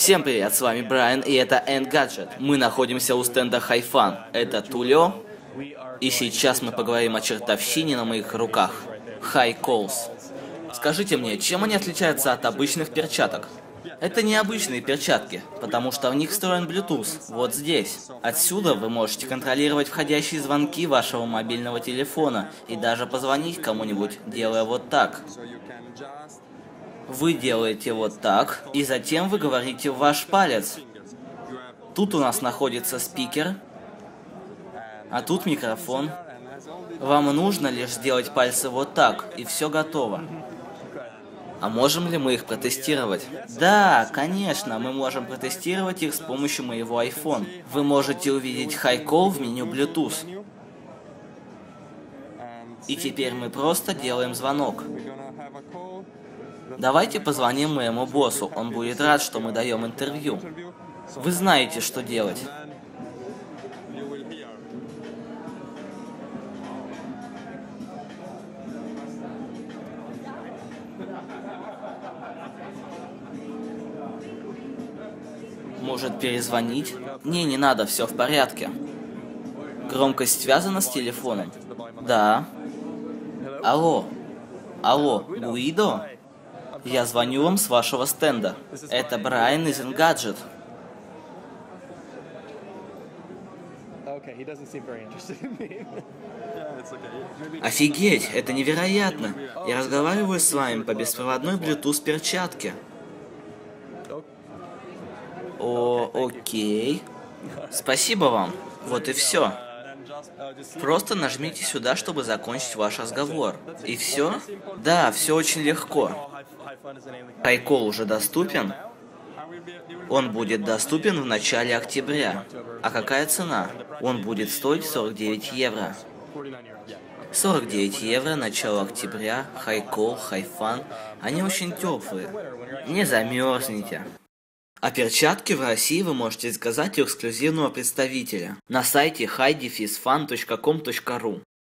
Всем привет, с вами Брайан, и это Engadget. Мы находимся у стенда Hi-Fan. Это Тулио. И сейчас мы поговорим о чертовщине на моих руках. Hi-Calls. Скажите мне, чем они отличаются от обычных перчаток? Это не обычные перчатки, потому что в них встроен Bluetooth, вот здесь. Отсюда вы можете контролировать входящие звонки вашего мобильного телефона и даже позвонить кому-нибудь, делая вот так. Вы делаете вот так, и затем вы говорите в ваш палец. Тут у нас находится спикер, а тут микрофон. Вам нужно лишь сделать пальцы вот так, и все готово. А можем ли мы их протестировать? Да, конечно, мы можем протестировать их с помощью моего iPhone. Вы можете увидеть Hi-Call в меню Bluetooth. И теперь мы просто делаем звонок. Давайте позвоним моему боссу, он будет рад, что мы даем интервью. Вы знаете, что делать. Может, перезвонить? Не надо, все в порядке. Громкость связана с телефоном? Да. Алло, Гуидо? Я звоню вам с вашего стенда. Это Брайан из Engadget. Офигеть, это невероятно. Я разговариваю с вами по беспроводной Bluetooth перчатке. Окей. Спасибо вам. Вот и все. Просто нажмите сюда, чтобы закончить ваш разговор. И все? Да, все очень легко. Hi-Call уже доступен? Он будет доступен в начале октября. А какая цена? Он будет стоить 49 евро. 49 евро, начало октября, Hi-Call, Hi-Fan. Они очень теплые. Не замерзните. А перчатки в России вы можете заказать у эксклюзивного представителя на сайте hi-fan.com.ru.